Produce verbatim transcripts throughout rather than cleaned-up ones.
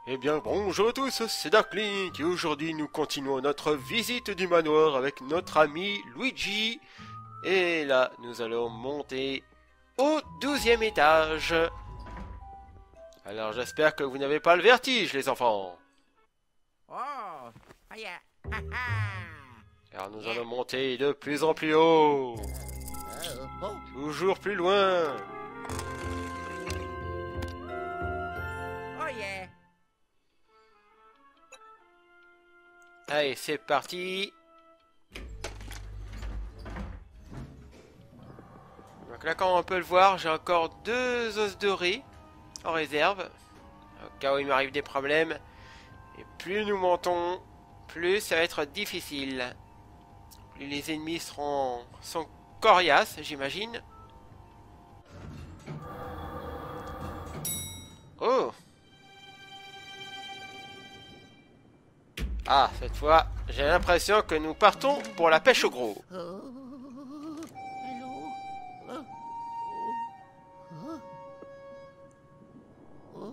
Eh bien bonjour à tous, c'est Darklink et aujourd'hui nous continuons notre visite du manoir avec notre ami Luigi. Et là nous allons monter au douzième étage. Alors j'espère que vous n'avez pas le vertige les enfants. Oh, oh yeah. Ha, ha. Car nous Yeah. allons monter de plus en plus haut. Oh, oh. Toujours plus loin. Oh yeah. Allez c'est parti. Donc là comme on peut le voir j'ai encore deux os dorés en réserve. Au cas où il m'arrive des problèmes. Et plus nous montons, plus ça va être difficile. Plus les ennemis seront sont coriaces, j'imagine. Oh! Ah, cette fois, j'ai l'impression que nous partons pour la pêche au gros. Oh. Hello. Oh. Oh. Oh.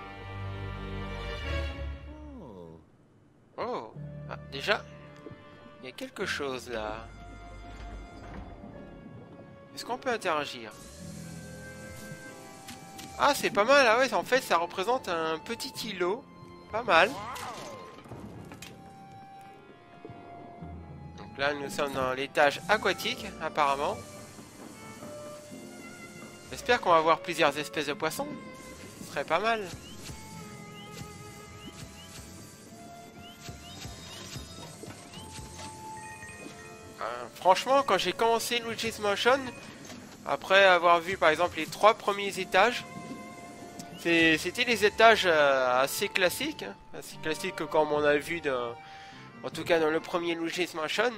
Oh. Oh! Ah, déjà, il y a quelque chose là. Est-ce qu'on peut interagir? Ah, c'est pas mal, ah ouais, en fait, ça représente un petit îlot. Pas mal. Donc là, nous sommes dans l'étage aquatique, apparemment. J'espère qu'on va avoir plusieurs espèces de poissons. Ce serait pas mal. Euh, franchement, quand j'ai commencé Luigi's Mansion, après avoir vu par exemple les trois premiers étages, c'était des étages euh, assez classiques, hein, assez classiques comme on a vu dans, en tout cas dans le premier Luigi's Mansion.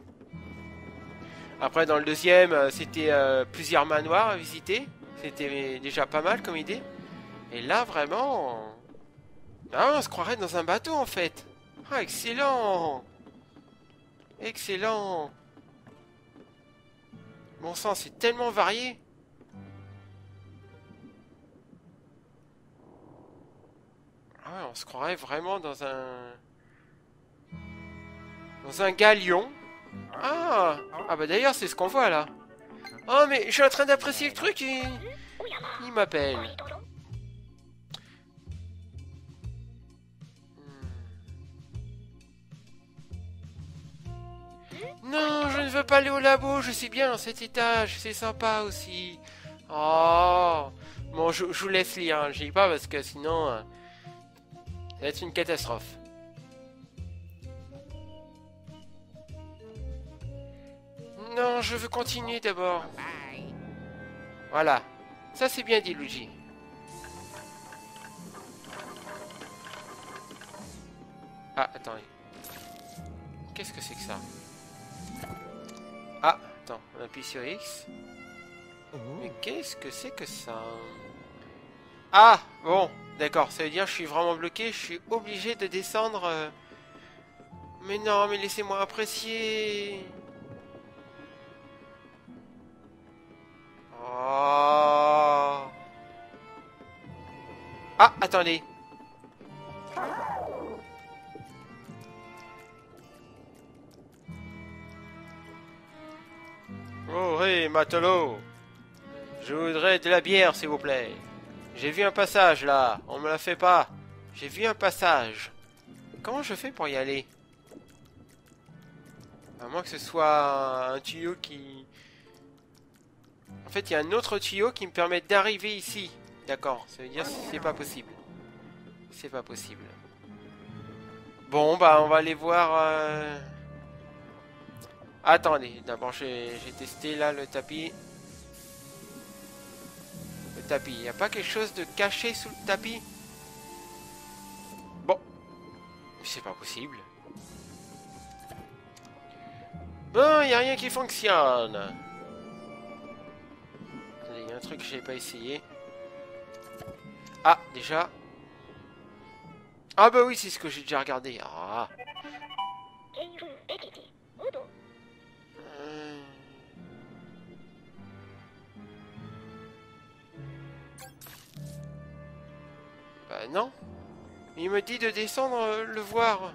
Après dans le deuxième, euh, c'était euh, plusieurs manoirs à visiter, c'était déjà pas mal comme idée. Et là vraiment, ah, on se croirait dans un bateau en fait. Ah excellent, excellent. Bon sang, c'est tellement varié. Ah ouais, on se croirait vraiment dans un... Dans un galion. Ah, ah bah d'ailleurs, c'est ce qu'on voit là. Oh, mais je suis en train d'apprécier le truc et... Il m'appelle. Hmm. Non, je ne veux pas aller au labo, je sais bien, cet étage, c'est sympa aussi. Oh, bon, je, je vous laisse lire, hein, je dis pas parce que sinon... euh, ça va être une catastrophe. Non, je veux continuer d'abord. Bye. Voilà. Ça c'est bien dit, Luigi. Ah, attendez. Qu'est-ce que c'est que ça? Ah, attends, on appuie sur X. Mais qu'est-ce que c'est que ça? Ah, bon, d'accord, ça veut dire que je suis vraiment bloqué, je suis obligé de descendre... euh. Mais non, mais laissez-moi apprécier. Oh. Ah, attendez. Oh, hé, matelot. Je voudrais de la bière, s'il vous plaît. J'ai vu un passage, là. On me la fait pas. J'ai vu un passage. Comment je fais pour y aller? À moins que ce soit un tuyau qui... En fait, il y a un autre tuyau qui me permet d'arriver ici. D'accord, ça veut dire que c'est pas possible. C'est pas possible. Bon, bah, on va aller voir... euh, Attendez, d'abord, j'ai testé, là, le tapis. Le tapis. Il n'y a pas quelque chose de caché sous le tapis? Bon. C'est pas possible. Bon, il n'y a rien qui fonctionne. Attendez, il y a un truc que j'ai pas essayé. Ah, déjà. Ah bah oui, c'est ce que j'ai déjà regardé. Ah. Euh. Bah non. Il me dit de descendre euh, le voir.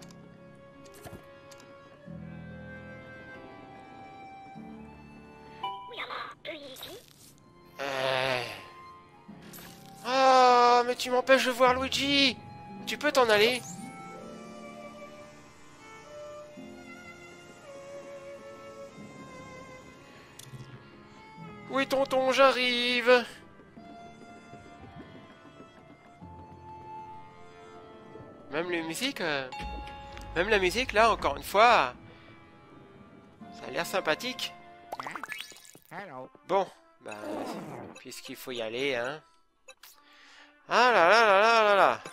Euh... Ah, mais tu m'empêches de voir Luigi. Tu peux t'en aller? Oui, tonton, j'arrive. Même la musique, euh, même la musique, là, encore une fois, ça a l'air sympathique. Hello. Bon, bah, puisqu'il faut y aller, hein. Ah là là là là là là.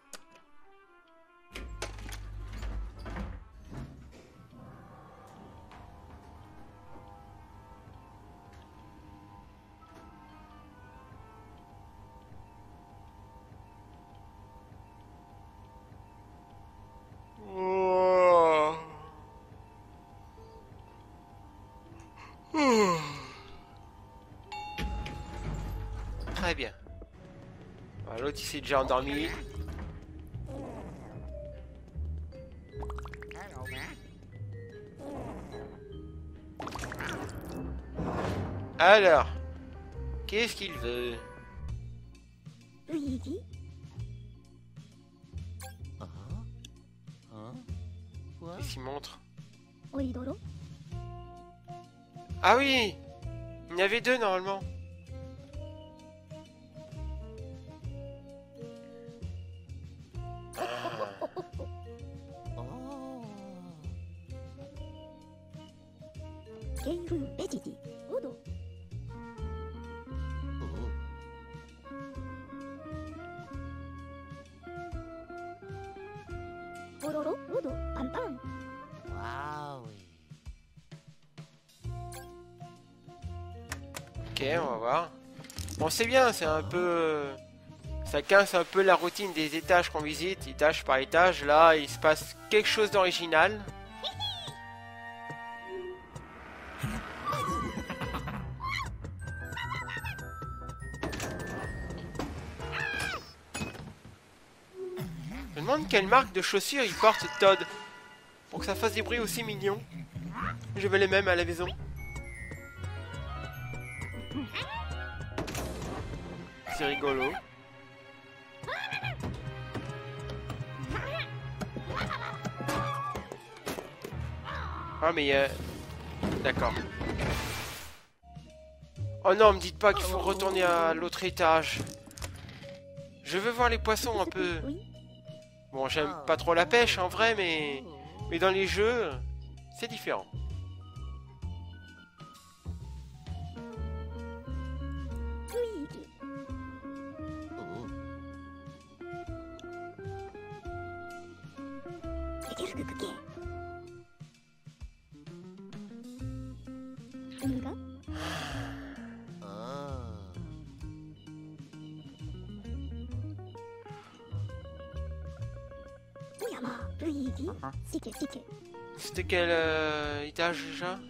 Oh. Oh. Très bien. Voilà, l'autre il s'est déjà endormi. Hello, man. Alors, qu'est-ce qu'il veut? Luigi, Hein? Hein? Quoi? Qu'est-ce qu'il montre? Oridoro, Ah oui! Il y en avait deux normalement. Oh. Keifu Vegiti, Odo, Oh. Pororo, Odo, Pampan, Waouh. Ok, on va voir. Bon, c'est bien, c'est un peu... Ça casse un peu la routine des étages qu'on visite, étage par étage. Là, il se passe quelque chose d'original. Je me demande quelle marque de chaussures il porte Todd. Pour que ça fasse des bruits aussi mignons. Je veux les mêmes à la maison. C'est rigolo. Ah mais euh... D'accord. Oh non, me dites pas qu'il faut retourner à l'autre étage. Je veux voir les poissons un peu. oui, Bon, j'aime pas trop la pêche en vrai, mais... Mais dans les jeux, c'est différent. Luigi, Oh. Tegerukuke, Unga, Ah. Oyama, Luigi, Uh-huh. Sike, Sike, C'était quel euh, étage déjà?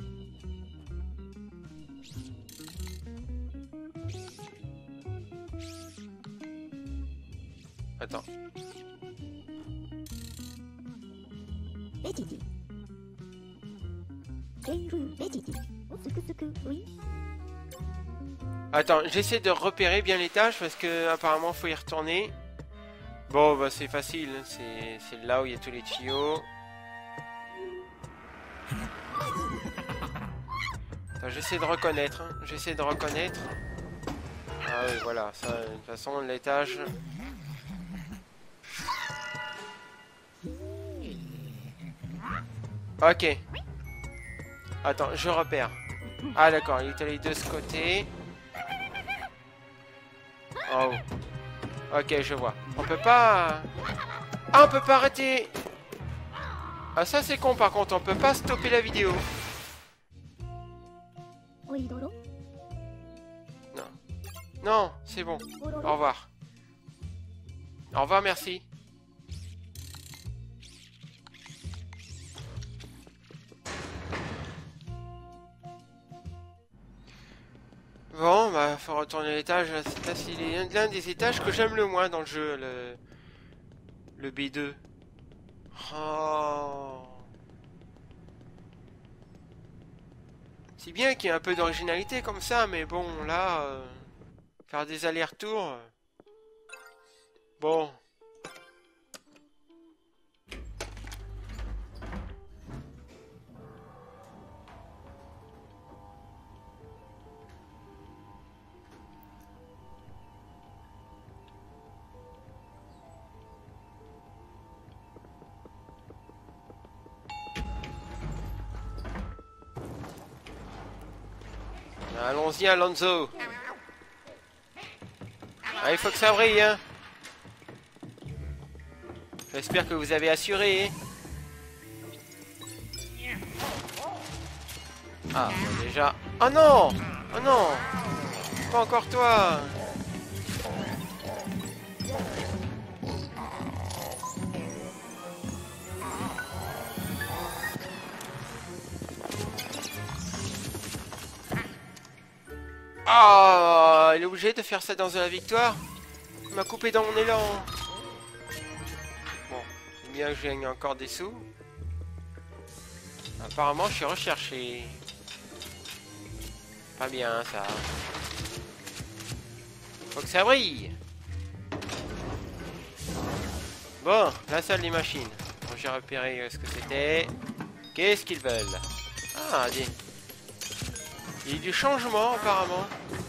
Attends. Vegiti, Keifu Vegiti, Sukusuku, oui, Attends, j'essaie de repérer bien l'étage parce que apparemment faut y retourner. Bon, bah c'est facile, c'est c'est là où il y a tous les tuyaux. Attends, j'essaie de reconnaître, hein. J'essaie de reconnaître. Ah oui, voilà, ça, de toute façon, l'étage... Ok. Attends, je repère. Ah d'accord, il est allé de ce côté. Oh. Ok, je vois. On peut pas... Ah, on peut pas arrêter. Ah, ça c'est con par contre, on peut pas stopper la vidéo. Oridoro, Non, c'est bon. Au Pororo, revoir. Au revoir, merci. Bon, bah, faut retourner à l'étage. C'est là, c'est l'un des étages que j'aime le moins dans le jeu. Le... Le B deux. Oh. C'est bien qu'il y ait un peu d'originalité comme ça, mais bon, là... Euh, faire des allers-retours... Euh, bon... Allons-y, Alonso. Ah, il faut que ça brille, hein. J'espère que vous avez assuré. Ah, bon, déjà. Oh non! Oh non! Pas encore toi! Ah, il est obligé de faire ça dans la victoire. Il m'a coupé dans mon élan. Bon, c'est bien que je gagne encore des sous. Apparemment, je suis recherché. Pas bien, ça. Faut que ça brille. Bon, la salle des machines. Bon, j'ai repéré ce que c'était. Qu'est-ce qu'ils veulent? Ah, des... il y a eu du changement, apparemment.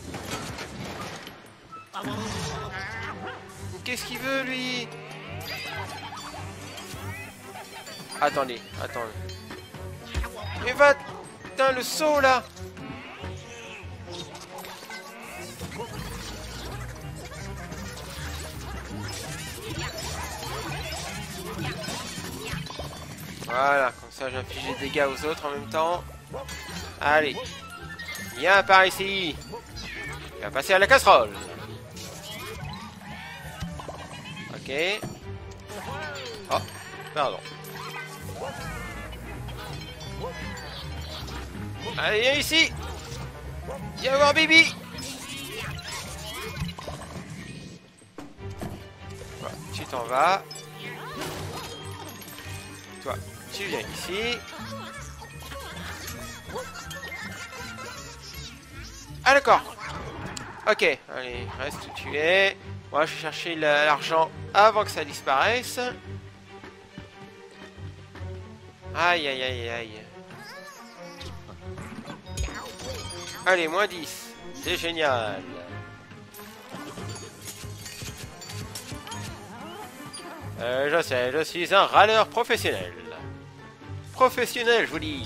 Qu'est-ce qu'il veut, lui? Attendez, attendez. Mais va... Putain, le saut, là! Voilà, comme ça j'inflige des dégâts aux autres en même temps. Allez. Viens par ici. Il va passer à la casserole. Ok. Oh, pardon. Allez, viens ici. Viens voir Bibi. Voilà, tu t'en vas. Toi, tu viens ici. Ah d'accord. Ok, allez, reste où tu es. Moi, je vais chercher l'argent avant que ça disparaisse. Aïe, aïe, aïe, aïe. Allez, moins dix. C'est génial. Euh, je sais, je suis un râleur professionnel. Professionnel, je vous dis.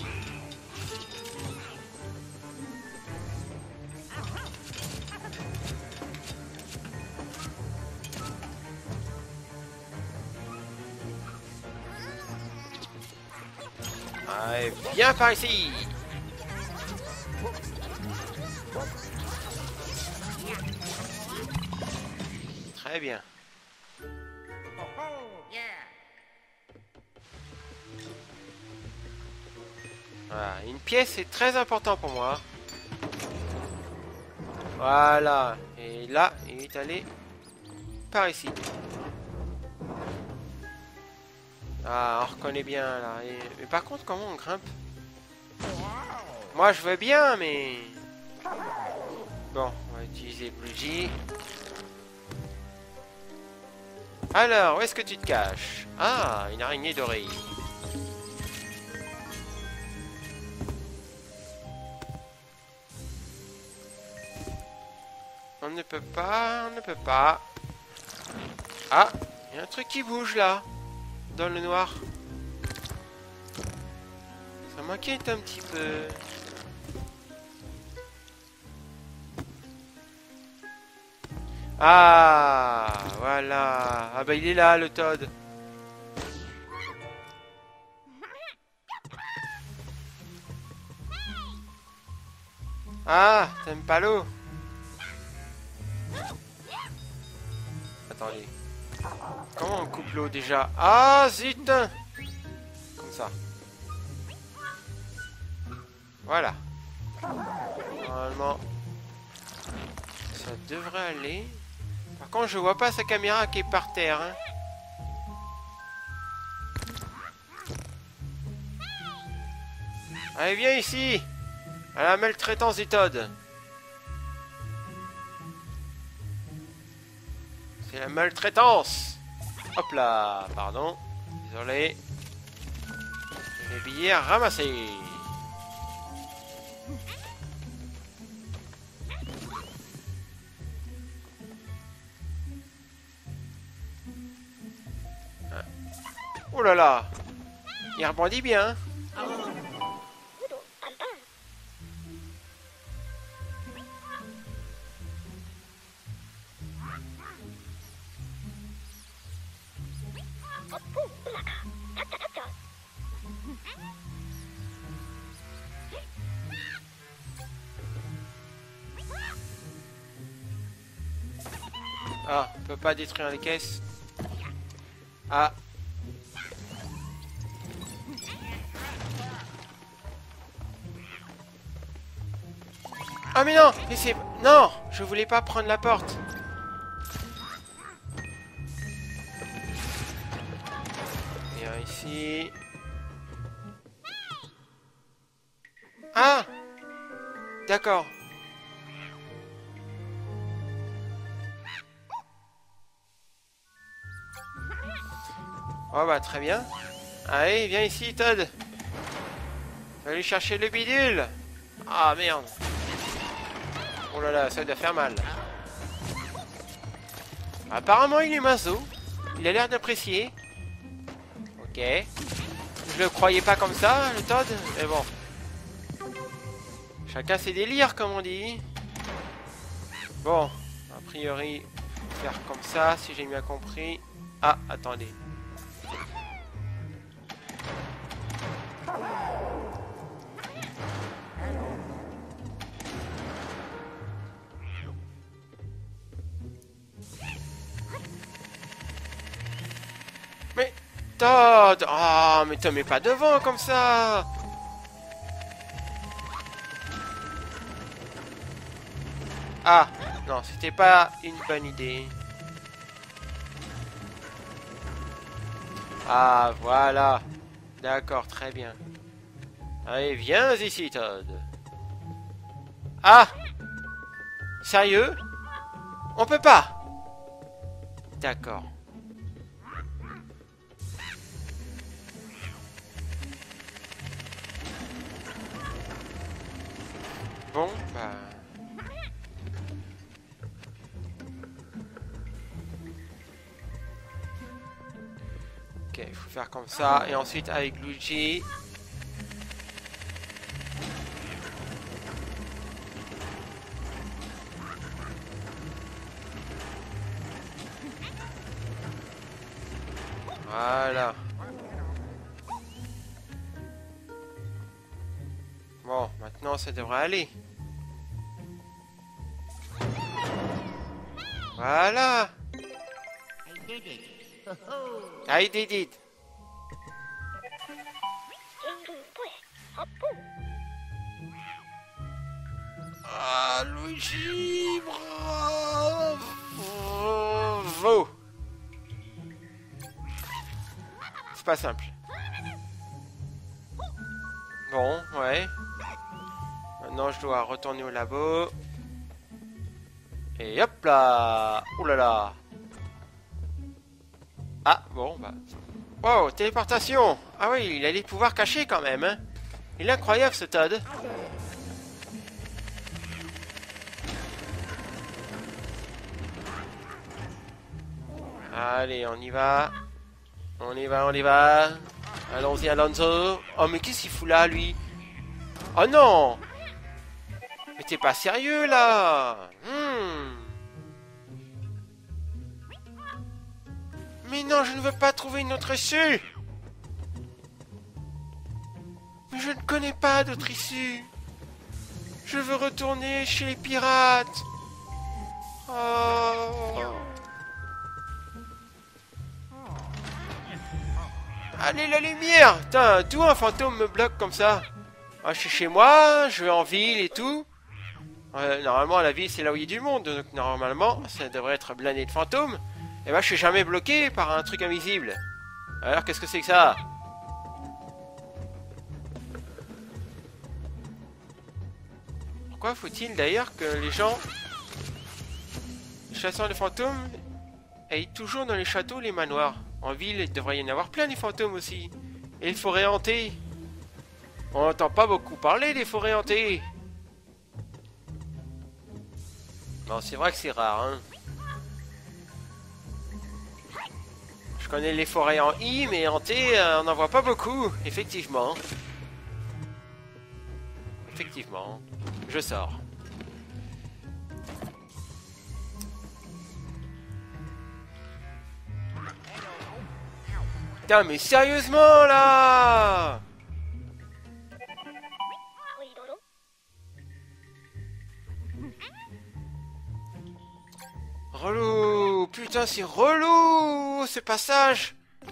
Allez, viens par ici. Très bien. Voilà, une pièce est très important pour moi. Voilà. Et là, il est allé par ici. Ah, on reconnaît bien là. Et... mais par contre, comment on grimpe? Moi, je veux bien, mais... bon, on va utiliser Luigi. Alors, où est-ce que tu te caches? Ah, une araignée dorée. On ne peut pas, on ne peut pas. Ah, il y a un truc qui bouge là. Dans le noir. Ça m'inquiète un petit peu. Ah, voilà. Ah bah il est là, le Toad. Ah, t'aimes pas l'eau? Attendez. Comment on coupe l'eau déjà? Ah, zut! Comme ça. Voilà. Normalement, ça devrait aller. Par contre, je vois pas sa caméra qui est par terre. Hein. Allez, viens ici. À la maltraitance du Todd. C'est la maltraitance. Hop là, pardon. Désolé. Les billets à ramasser. Oh là là. Il rebondit bien. Ah, on peut pas détruire les caisses. Ah. Ah mais non, mais c'est... Non, je voulais pas prendre la porte. Viens ici. Ah, d'accord. Oh bah très bien. Allez, viens ici, Todd. Va aller chercher le bidule. Ah merde. Oh là là, ça doit faire mal. Apparemment, il est maso. Il a l'air d'apprécier. Ok. Je le croyais pas comme ça, le Todd, mais bon. Chacun ses délires, comme on dit. Bon, a priori, faire comme ça, si j'ai bien compris. Ah, attendez. Mais Todd, ah, mais te mets pas devant comme ça. Ah, non, c'était pas une bonne idée. Ah, voilà. D'accord, très bien. Allez, viens ici, Todd. Ah! Sérieux? On peut pas? D'accord. Bon, bah... Ok, il faut faire comme ça. Et ensuite avec Luigi. Voilà. Bon, maintenant ça devrait aller. Voilà. I did it. Ho-ho. I did it. Ah, Luigi, bravo. C'est pas simple. Bon, ouais. Maintenant, je dois retourner au labo. Et hop là. Ouh là là. Ah, bon, bah... Wow, téléportation. Ah oui, il a des pouvoirs cachés quand même, hein. Il est incroyable, ce Todd. Allez, on y va. On y va, on y va. Allons-y, Alonso. Oh, mais qu'est-ce qu'il fout là, lui? Oh non! Mais t'es pas sérieux, là? hmm. Mais non, je ne veux pas trouver une autre issue. Mais je ne connais pas d'autre issue. Je veux retourner chez les pirates. Oh. Allez, la lumière. Putain, d'où un fantôme me bloque comme ça? Ah, je suis chez moi, je vais en ville et tout. Euh, normalement, la ville, c'est là où il y a du monde. Donc, normalement, ça devrait être blindé de fantômes. Et ben, je suis jamais bloqué par un truc invisible. Alors, qu'est-ce que c'est que ça? Pourquoi faut-il d'ailleurs que les gens, les chasseurs de fantômes, aillent toujours dans les châteaux, les manoirs? En ville, il devrait y en avoir plein des fantômes aussi. Et les forêts hantées. On n'entend pas beaucoup parler des forêts hantées. Bon, c'est vrai que c'est rare, hein. Je connais les forêts en I, mais hantées, euh, on n'en voit pas beaucoup, effectivement. Effectivement. Je sors. Putain, mais sérieusement, là! Relou! Putain, c'est relou, ce passage!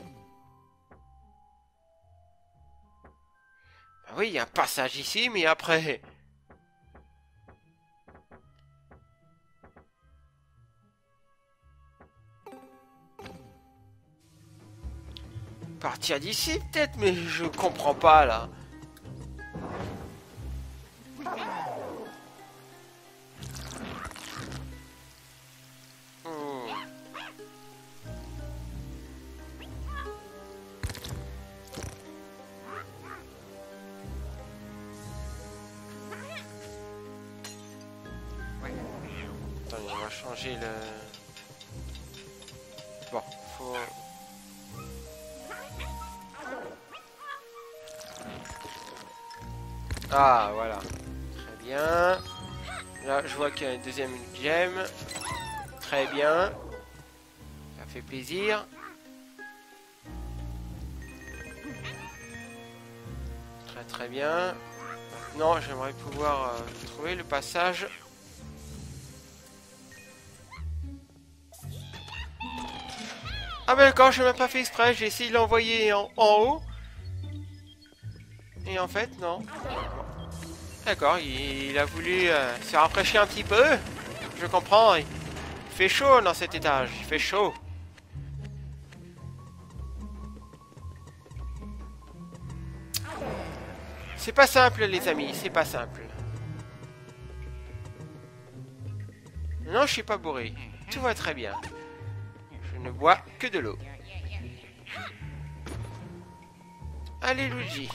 Bah oui, il y a un passage ici, mais après... Partir d'ici, peut-être, mais je comprends pas, là. Hmm. Attendez, on va changer le... Bon, faut... Ah, voilà. Très bien. Là, je vois qu'il y a une deuxième gemme. Très bien. Ça fait plaisir. Très très bien. Maintenant, j'aimerais pouvoir euh, trouver le passage. Ah ben d'accord, je n'ai même pas fait exprès. J'ai essayé de l'envoyer en, en haut. Et en fait, non. D'accord, il, il a voulu euh, se rafraîchir un petit peu. Je comprends. Il fait chaud dans cet étage. Il fait chaud. C'est pas simple, les amis. C'est pas simple. Non, je suis pas bourré. Tout va très bien. Je ne bois que de l'eau. Allez, Luigi.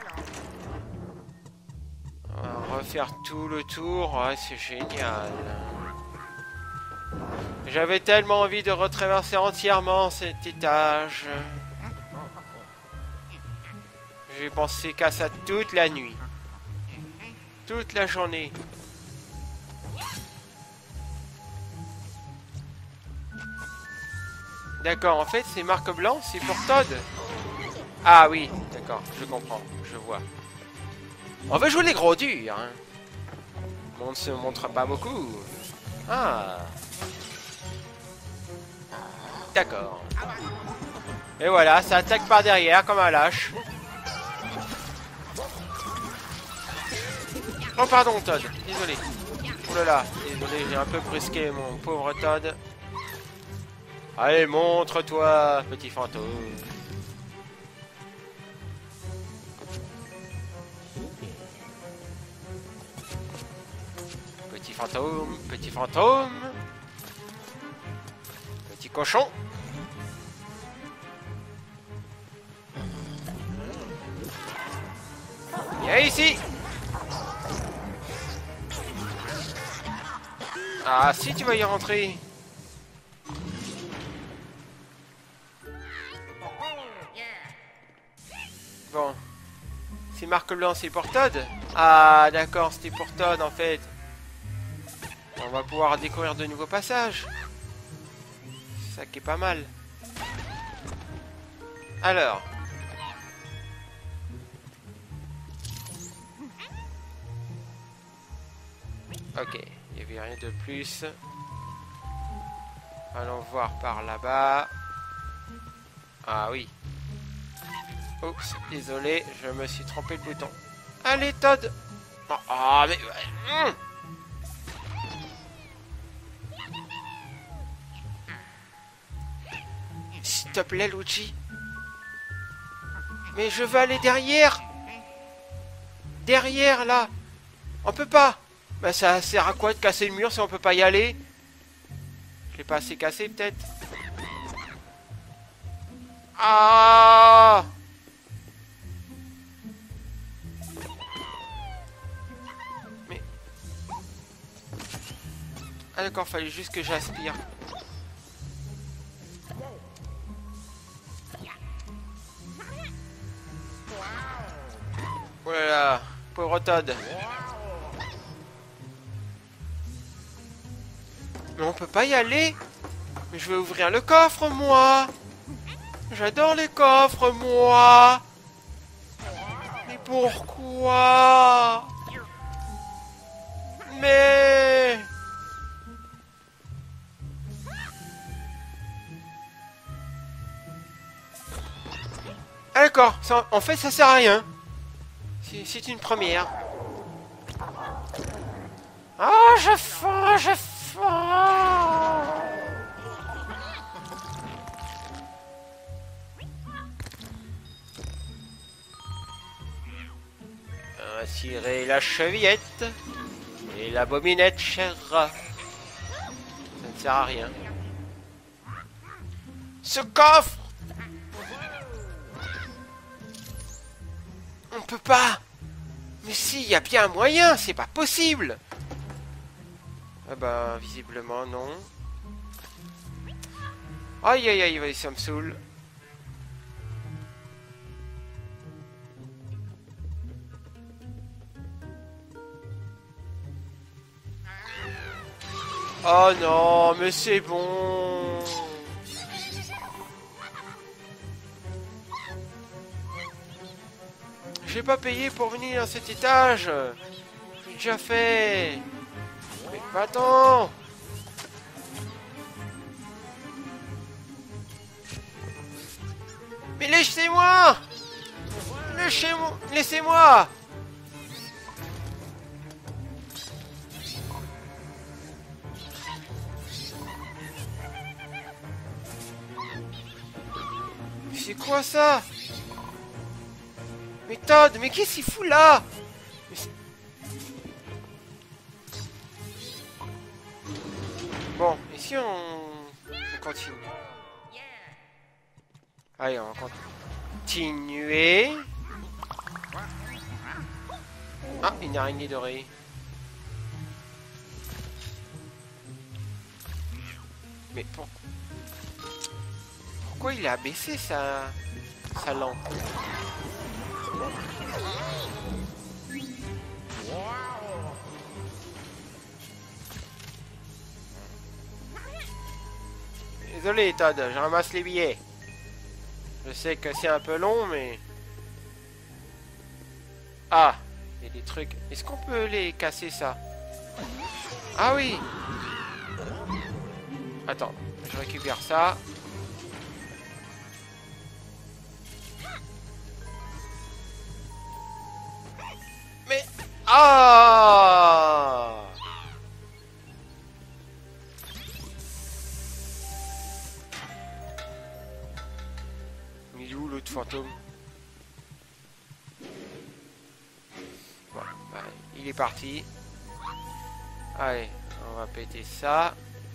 On va refaire tout le tour. Ouais, c'est génial. J'avais tellement envie de retraverser entièrement cet étage. J'ai pensé qu'à ça toute la nuit. Toute la journée. D'accord, en fait, ces marques blancs, c'est pour Todd. Ah oui, d'accord, je comprends, je vois. On va jouer les gros durs, hein. On ne se montre pas beaucoup. Ah. D'accord. Et voilà, ça attaque par derrière comme un lâche. Oh pardon Todd, désolé. Oh là là, désolé, j'ai un peu brusqué mon pauvre Todd. Allez, montre-toi, petit fantôme. Petit fantôme, petit fantôme. Petit cochon. Viens ici. Ah, si tu vas y rentrer. Bon. C'est marque blanc, c'est pour Todd. Ah, d'accord, c'était pour Todd en fait. On va pouvoir découvrir de nouveaux passages. C'est ça qui est pas mal. Alors. Ok, il n'y avait rien de plus. Allons voir par là-bas. Ah oui. Oups, désolé, je me suis trompé le bouton. Allez, Todd. Ah, oh, mais... Mmh. S'il te plaît, Luigi. Mais je veux aller derrière. Derrière, là. On peut pas. Bah ça sert à quoi de casser le mur si on peut pas y aller? Je l'ai pas assez cassé peut-être. Ah! Mais... Ah d'accord, fallait juste que j'aspire. Oh là là, pauvre Todd. Mais on peut pas y aller. Mais je vais ouvrir le coffre, moi. J'adore les coffres, moi. Mais pourquoi? Mais... Ah d'accord, ça, en fait ça sert à rien. C'est une première. Ah, je fonds, je fonds. On va tirer la chevillette et la bominette, cher rat. Ça ne sert à rien. Ce coffre! On peut pas. Mais si, il y a bien un moyen, c'est pas possible. Ah bah, visiblement non. Aïe aïe aïe, ça me saoule. Oh non, mais c'est bon. J'ai pas payé pour venir à cet étage. J'ai déjà fait. Mais pas tant. Mais laissez-moi. Laissez-moi. Laissez-moi. C'est quoi ça? Mais Todd, mais qu'est-ce qu'il fout là? Mais bon, et si on... on continue? Allez, on va continuer. Ah, une araignée dorée. Mais pourquoi? Pourquoi il a baissé sa... sa lampe? Désolé Todd, je ramasse les billets. Je sais que c'est un peu long, mais... Ah, il y a des trucs. Est-ce qu'on peut les casser, ça? Ah oui. Attends, je récupère ça. Mais... Ah! Il est où l'autre fantôme? Bon, bah, il est parti. Allez, on va péter ça.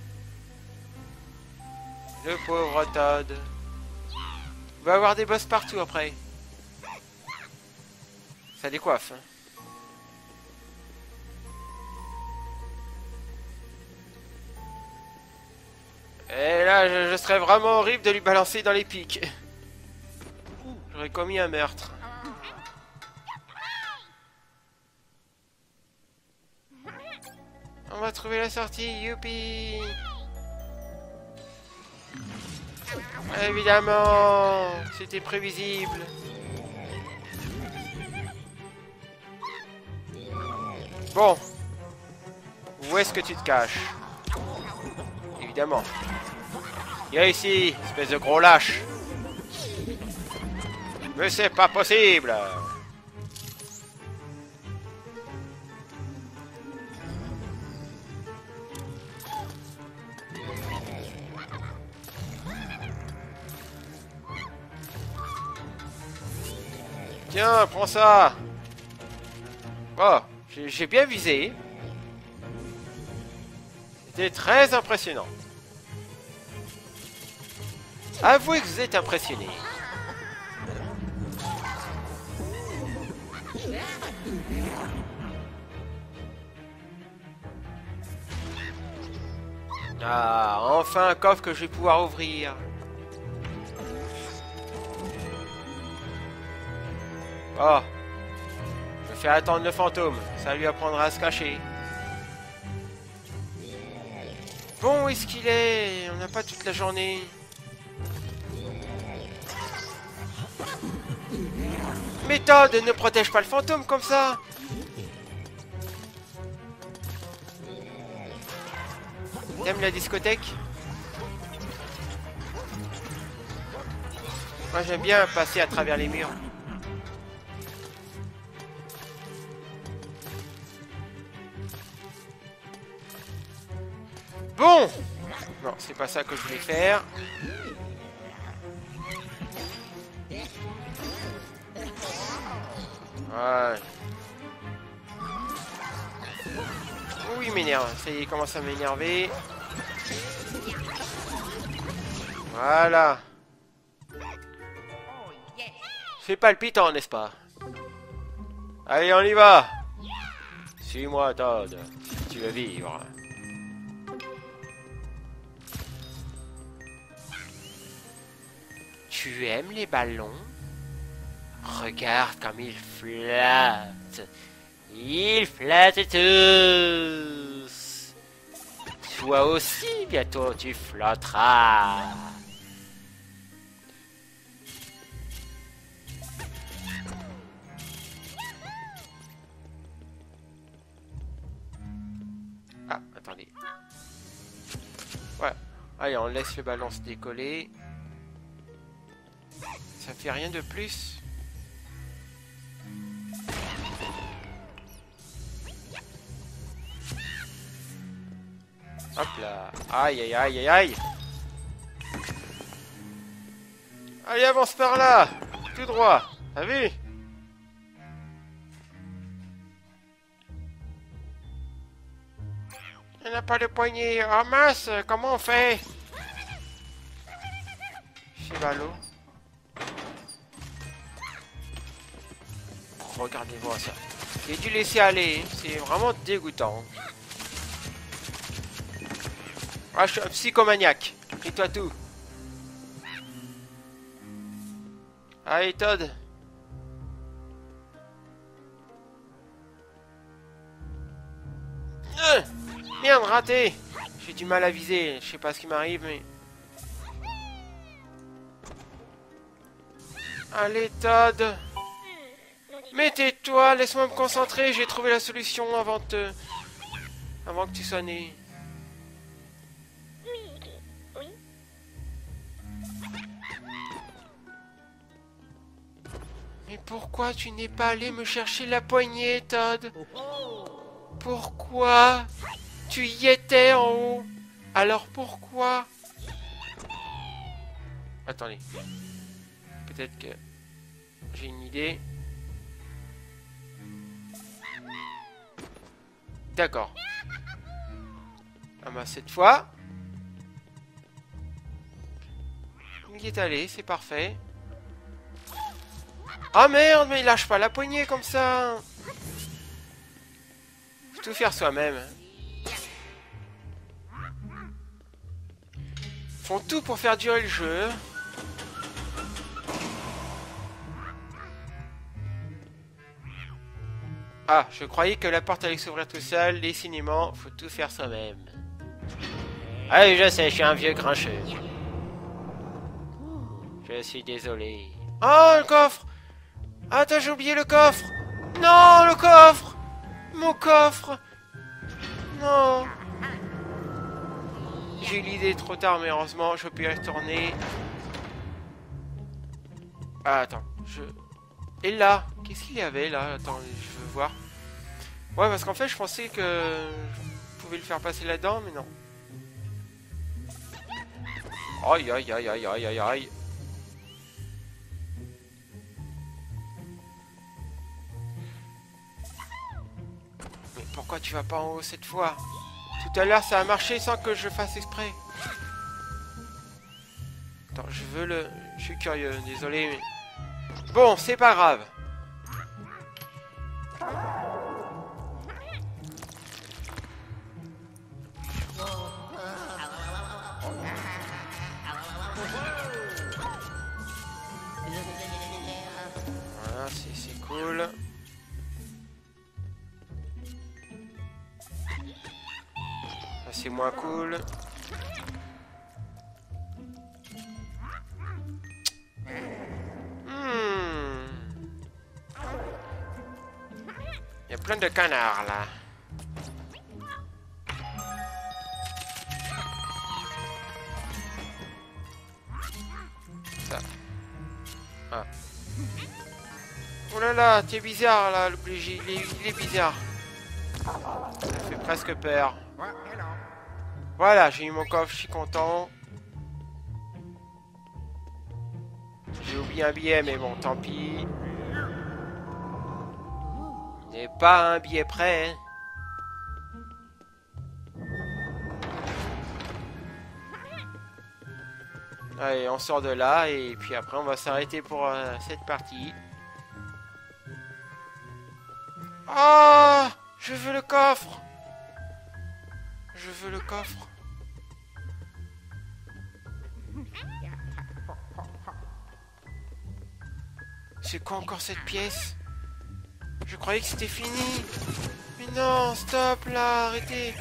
Le pauvre Todd. On va avoir des boss partout après. Ça décoiffe. Hein. Et là, je, je serais vraiment horrible de lui balancer dans les pics. J'aurais commis un meurtre. On va trouver la sortie, youpi! Évidemment, c'était prévisible. Bon, où est-ce que tu te caches? Évidemment. Viens ici, espèce de gros lâche. Mais c'est pas possible. Tiens, prends ça. Oh, j'ai bien visé. C'était très impressionnant. Avouez que vous êtes impressionné. Ah, enfin un coffre que je vais pouvoir ouvrir. Oh. Je vais faire attendre le fantôme. Ça lui apprendra à se cacher. Bon, où est-ce qu'il est? On n'a pas toute la journée. Méthode, ne protège pas le fantôme comme ça. T'aimes la discothèque? Moi j'aime bien passer à travers les murs. Bon! Non, c'est pas ça que je voulais faire. Ouais. Oui, il m'énerve. Ça y est, il commence à m'énerver. Voilà. C'est palpitant, n'est-ce pas? Allez, on y va. Suis-moi, Todd. Si tu veux vivre. Tu aimes les ballons? Regarde comme ils flattent. Ils flattent tous. Toi aussi, bientôt tu flotteras. Ah, attendez. Ouais. Allez, on laisse le ballon se décoller. Ça fait rien de plus. Hop là. Aïe, aïe, aïe, aïe, aïe. Allez, avance par là. Tout droit. T'as vu? Il n'a pas de poignée. Oh mince, comment on fait? Chevalo. Regardez-moi ça. J'ai dû laisser aller. C'est vraiment dégoûtant. Ah, je suis un psychomaniaque. Et toi tout. Allez, Todd. Euh, merde, raté. J'ai du mal à viser. Je sais pas ce qui m'arrive, mais... Allez, Todd. Mais tais-toi, laisse-moi me concentrer. J'ai trouvé la solution avant de te... Avant que tu sois né. Mais pourquoi tu n'es pas allé me chercher la poignée, Todd? Pourquoi? Tu y étais en haut. Alors pourquoi? Attendez. Peut-être que j'ai une idée. D'accord. Ah bah cette fois... Il y est allé, c'est parfait. Ah merde, mais il lâche pas la poignée comme ça. Faut tout faire soi-même. Font tout pour faire durer le jeu. Ah, je croyais que la porte allait s'ouvrir tout seul. Décidément, faut tout faire soi-même. Ah, je sais, je suis un vieux grincheux. Je suis désolé. Oh, le coffre! Attends, j'ai oublié le coffre! Non, le coffre! Mon coffre! Non! J'ai eu l'idée trop tard, mais heureusement, je peux y retourner. Ah, attends, je... Et là? Qu'est-ce qu'il y avait, là? Attends, je veux voir. Ouais, parce qu'en fait, je pensais que... je pouvais le faire passer là-dedans, mais non. Aïe, aïe, aïe, aïe, aïe, aïe, aïe. Mais pourquoi tu vas pas en haut cette fois? Tout Tout à l'heure, ça a marché sans que je fasse exprès. Attends, je veux le... Je suis curieux, désolé. Mais... Bon, c'est pas grave. Voilà, c'est cool. Ça, c'est moins cool. Il y a plein de canards là. Ça. Ah. Oh là là, t'es bizarre là, le Luigi. Il est, il est bizarre. Ça fait presque peur. Voilà, j'ai eu mon coffre, je suis content. J'ai oublié un billet, mais bon, tant pis. N'est pas un billet près. Hein. Allez, on sort de là et puis après on va s'arrêter pour euh, cette partie. Ah, oh, je veux le coffre. Je veux le coffre. C'est quoi encore cette pièce? Je croyais que c'était fini. Mais non, stop là, arrêtez.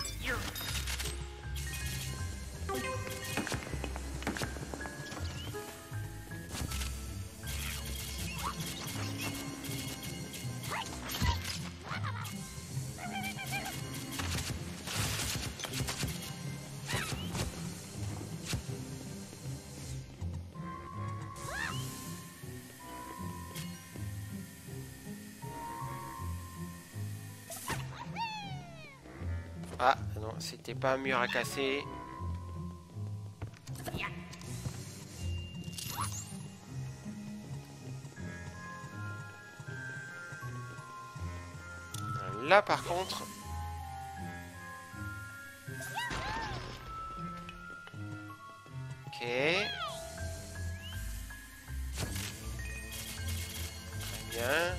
Ah, non, c'était pas un mur à casser. Là, par contre... Ok. Très bien.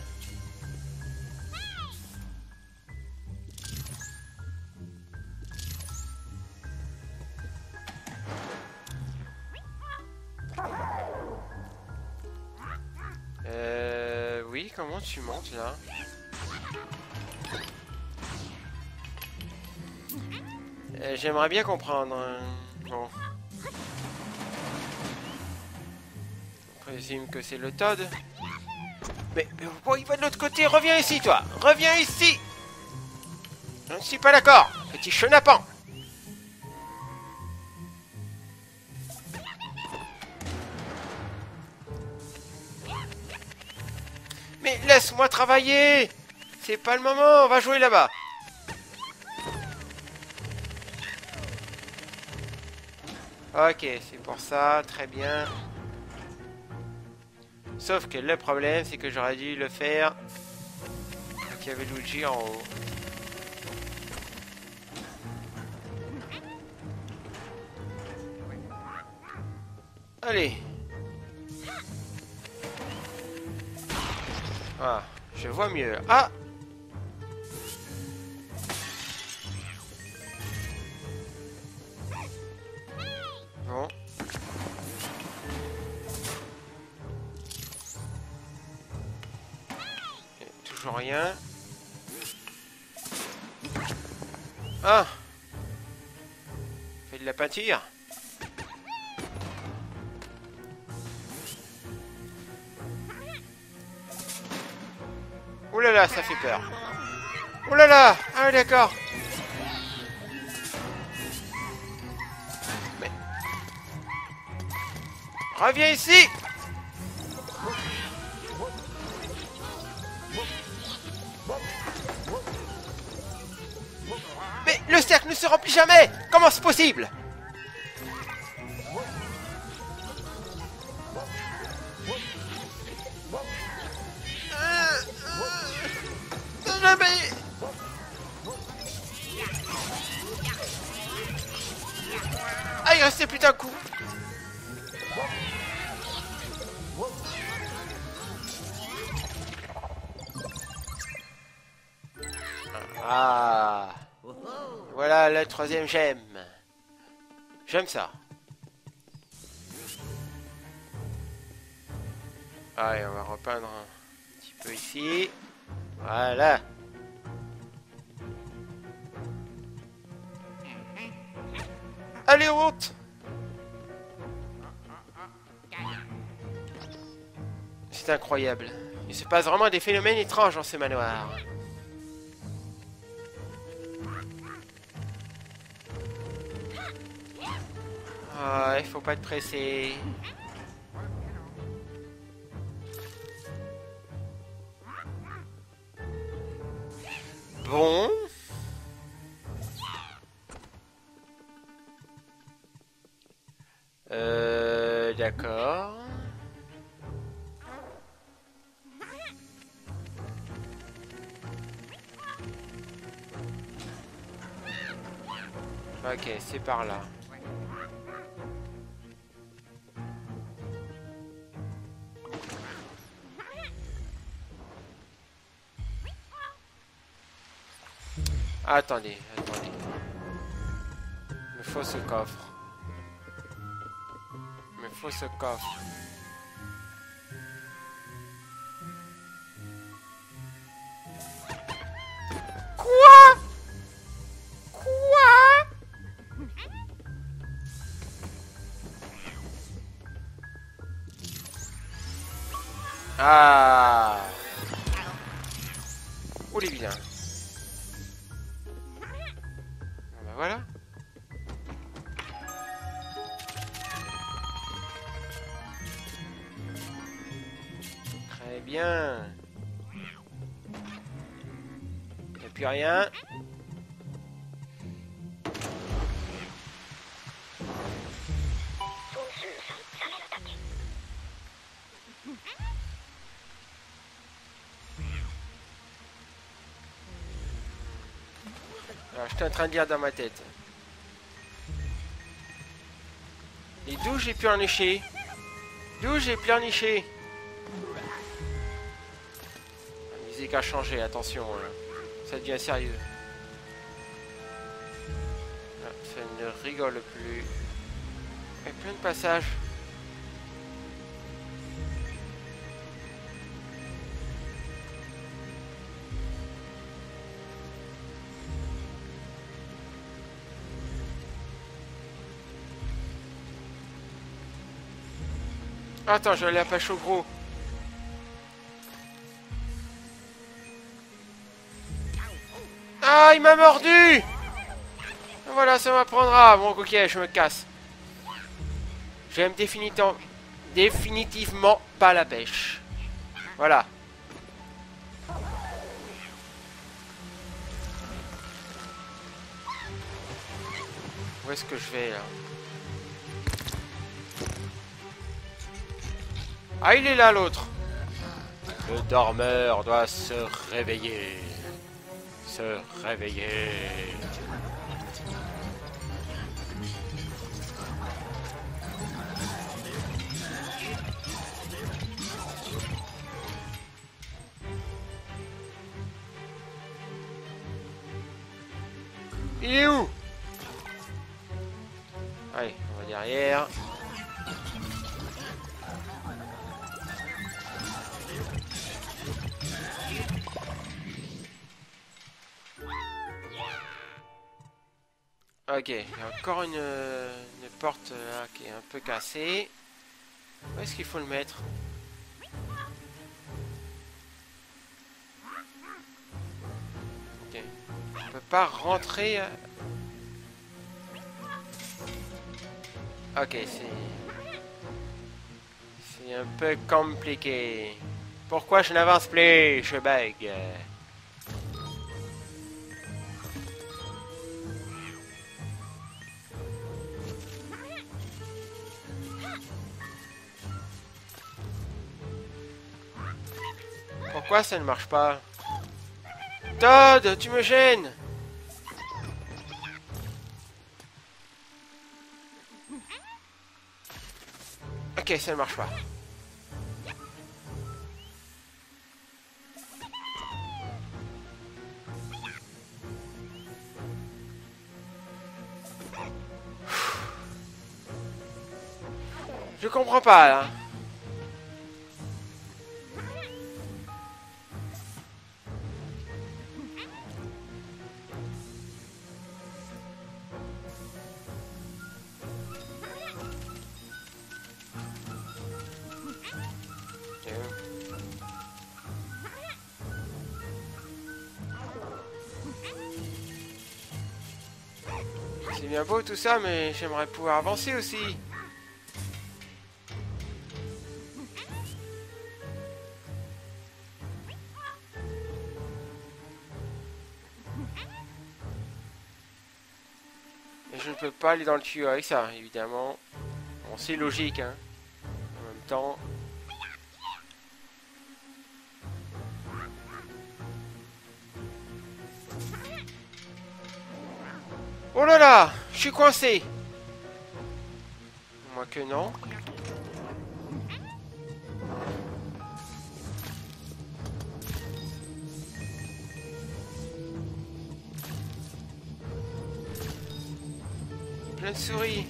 Euh... Oui, comment tu montes, là? Euh, J'aimerais bien comprendre. Hein. Bon. On présume que c'est le Toad. Mais, mais pourquoi il va de l'autre côté? Reviens ici, toi! Reviens ici! Je ne suis pas d'accord, petit chenapan! Mais laisse-moi travailler! C'est pas le moment, on va jouer là-bas! Ok, c'est pour ça, très bien. Sauf que le problème, c'est que j'aurais dû le faire quand il y avait Luigi en haut. Allez. Ah, je vois mieux. Ah! Bon. Et toujours rien. Ah! Fait de la peinture. Ouh là là, ça fait peur. Ouh là là! Ah oui, d'accord. Mais... Reviens ici! Mais le cercle ne se remplit jamais! Comment c'est possible? Ah. Voilà la troisième gemme. J'aime ça. Allez, on va repeindre un petit peu ici. Voilà. Allez, on monte. C'est incroyable. Il se passe vraiment des phénomènes étranges dans ce manoir. Ah, il faut pas être pressé. Bon. Euh, d'accord. Ok, c'est par là. Attendez, attendez. Il me faut ce coffre. Il me faut ce coffre. Quoi? Quoi? Ah. Oh les vilains. Ah bah voilà. Très bien. Il n'y a plus rien. Alors, j'étais en train de dire dans ma tête. Et d'où j'ai pleurniché? D'où j'ai pleurniché? La musique a changé, attention. Là. Ça devient sérieux. Là, ça ne rigole plus. Il y a plein de passages. Attends, je vais aller à pêche au gros. Ah, il m'a mordu! Voilà, ça m'apprendra. Bon, ok, je me casse. J'aime définitivement, définitivement pas la pêche. Voilà. Où est-ce que je vais, là? Ah, il est là, l'autre. Le dormeur doit se réveiller. Se réveiller. Il est où? Allez, on va derrière. Ok, il y a encore une, une porte là qui est un peu cassée. Où est-ce qu'il faut le mettre? Ok. On peut pas rentrer. Ok, c'est... C'est un peu compliqué. Pourquoi je n'avance plus? Je bug. Pourquoi ça ne marche pas? Todd, tu me gênes! Ok, ça ne marche pas. Je comprends pas là. C'est bien beau tout ça, mais j'aimerais pouvoir avancer aussi. Et je ne peux pas aller dans le tuyau avec ça, évidemment. Bon, c'est logique, hein. En même temps... Oh là là, je suis coincé. Moi que non. Plein de souris.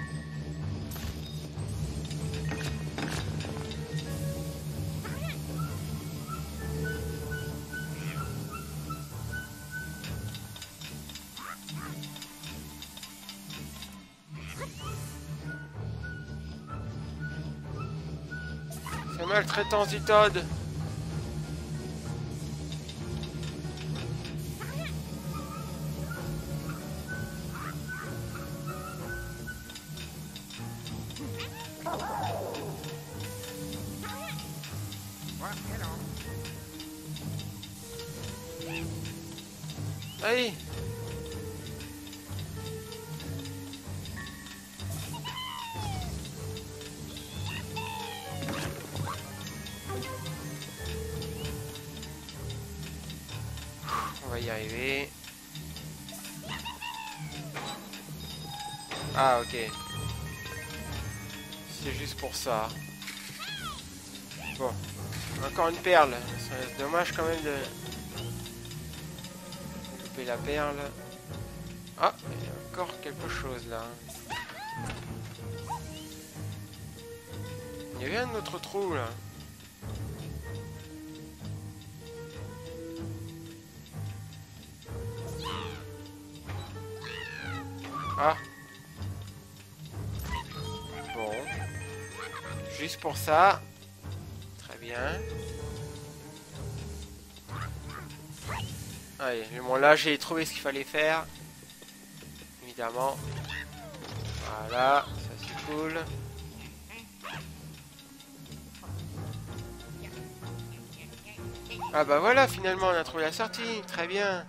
C'est maltraitance du Todd. Allez. On va y arriver. Ah ok. C'est juste pour ça. Bon. Encore une perle. C'est dommage quand même de... couper la perle. Ah, il y a encore quelque chose là. Il y avait un autre trou là. Ah. Bon. Juste pour ça. Très bien. Allez, bon là j'ai trouvé ce qu'il fallait faire. Évidemment. Voilà, ça c'est cool. Ah bah voilà, finalement on a trouvé la sortie. Très bien.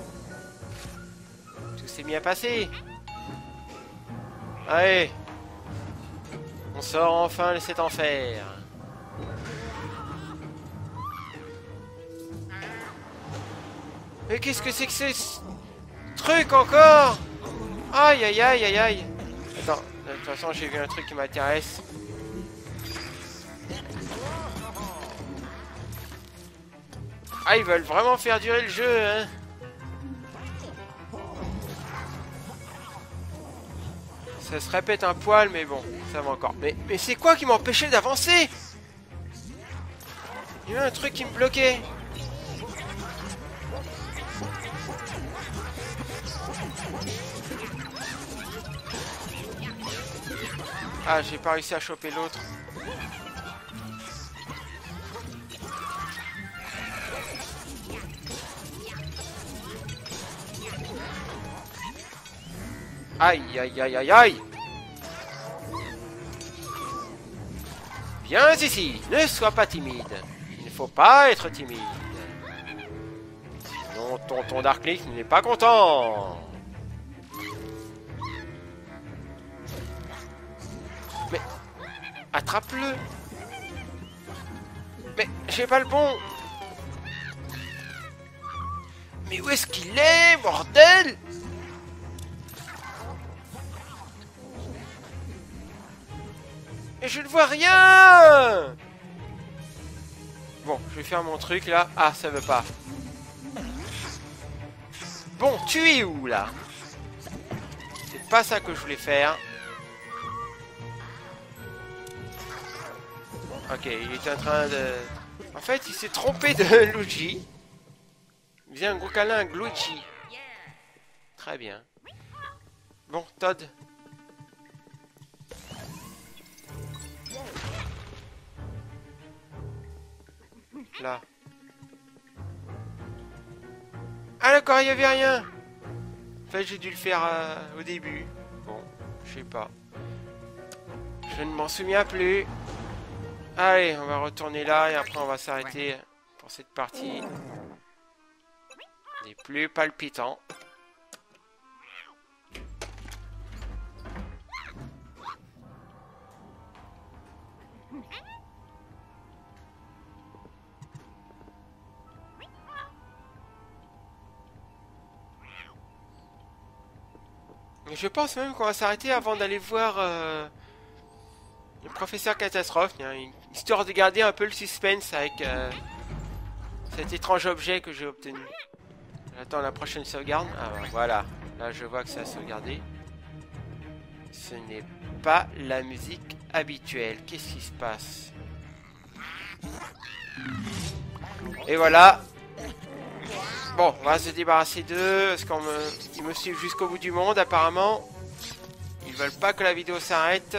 Tout s'est bien passé. Allez. On sort enfin de cet enfer. Mais qu'est-ce que c'est que ce truc encore? Aïe aïe aïe aïe aïe. Attends, de toute façon j'ai vu un truc qui m'intéresse. Ah, ils veulent vraiment faire durer le jeu, hein. Ça se répète un poil, mais bon, ça va encore. Mais, mais c'est quoi qui m'empêchait d'avancer? Il y a un truc qui me bloquait. Ah, j'ai pas réussi à choper l'autre. Aïe, aïe, aïe, aïe, aïe. Viens ici, ne sois pas timide. Il ne faut pas être timide. Sinon, tonton Darklink n'est pas content. Mais, attrape-le. Mais, j'ai pas le bon. Mais où est-ce qu'il est, bordel? Et je ne vois rien. Bon, je vais faire mon truc là. Ah, ça veut pas. Bon, tu es où là? C'est pas ça que je voulais faire. Ok, il est en train de... En fait, il s'est trompé de Luigi. Il faisait un gros câlin à Luigi. Très bien. Bon, Todd. Là. Ah d'accord, il n'y avait rien. En fait, j'ai dû le faire euh, au début. Bon, je sais pas. Je ne m'en souviens plus. Allez, on va retourner là et après on va s'arrêter pour cette partie des plus palpitants. Et je pense même qu'on va s'arrêter avant d'aller voir euh, le professeur Catastrophe, hein, histoire de garder un peu le suspense avec euh, cet étrange objet que j'ai obtenu. J'attends la prochaine sauvegarde. Ah bah, voilà, là je vois que ça a sauvegardé. Ce n'est pas la musique habituelle. Qu'est-ce qui se passe? Et voilà. Bon, on va se débarrasser d'eux, parce qu'ils me, ils me suivent jusqu'au bout du monde, apparemment. Ils veulent pas que la vidéo s'arrête.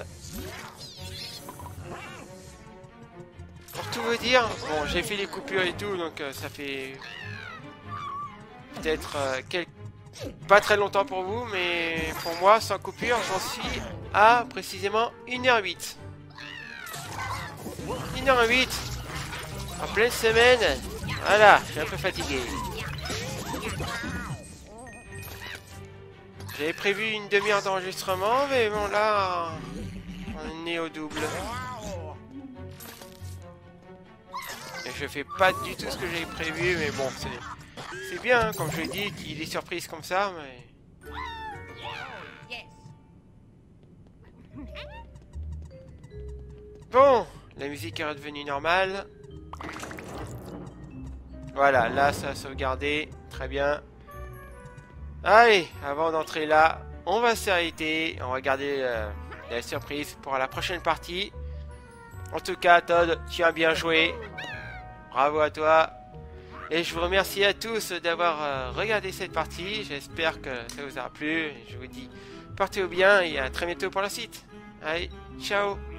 Pour tout vous dire, bon, j'ai fait les coupures et tout, donc euh, ça fait peut-être euh, quel... pas très longtemps pour vous, mais pour moi, sans coupure, j'en suis à précisément une heure huit. une heure huit en pleine semaine. Voilà, je suis un peu fatigué. J'avais prévu une demi-heure d'enregistrement, mais bon là, on est au double. Et je fais pas du tout ce que j'avais prévu, mais bon, c'est bien, hein, comme je l'ai dit, qu'il y ait des surprises comme ça, mais... Bon, la musique est redevenue normale. Voilà, là, ça a sauvegardé, très bien. Allez, avant d'entrer là, on va s'arrêter. On va garder euh, la surprise pour la prochaine partie. En tout cas, Todd, tu as bien joué. Bravo à toi. Et je vous remercie à tous d'avoir euh, regardé cette partie. J'espère que ça vous aura plu. Je vous dis, portez-vous bien et à très bientôt pour la suite. Allez, ciao.